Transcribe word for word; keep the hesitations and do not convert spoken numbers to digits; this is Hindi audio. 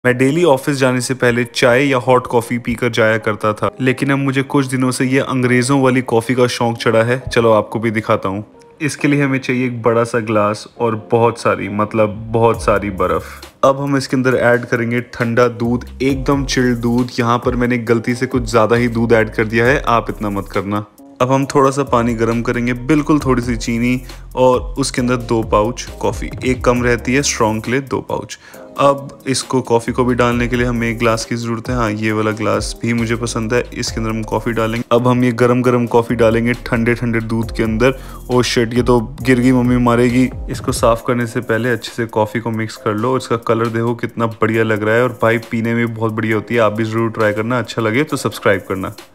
मैं डेली ऑफिस जाने से पहले चाय या हॉट कॉफ़ी पीकर जाया करता था, लेकिन अब मुझे कुछ दिनों से ये अंग्रेज़ों वाली कॉफ़ी का शौक चढ़ा है। चलो आपको भी दिखाता हूँ। इसके लिए हमें चाहिए एक बड़ा सा ग्लास और बहुत सारी मतलब बहुत सारी बर्फ़। अब हम इसके अंदर ऐड करेंगे ठंडा दूध, एकदम चिल्ड दूध। यहाँ पर मैंने गलती से कुछ ज़्यादा ही दूध ऐड कर दिया है, आप इतना मत करना। अब हम थोड़ा सा पानी गर्म करेंगे, बिल्कुल थोड़ी सी चीनी और उसके अंदर दो पाउच कॉफ़ी। एक कम रहती है स्ट्रॉन्ग के लिए, दो पाउच। अब इसको कॉफ़ी को भी डालने के लिए हमें एक ग्लास की ज़रूरत है। हाँ, ये वाला ग्लास भी मुझे पसंद है। इसके अंदर हम कॉफ़ी डालेंगे। अब हम ये गरम गरम कॉफ़ी डालेंगे ठंडे ठंडे दूध के अंदर। ओ शिट, ये तो गिर गई, मम्मी मारेगी। इसको साफ़ करने से पहले अच्छे से कॉफ़ी को मिक्स कर लो। इसका कलर देखो कितना बढ़िया लग रहा है और भाई पीने में बहुत बढ़िया होती है। आप भी ज़रूर ट्राई करना, अच्छा लगे तो सब्सक्राइब करना।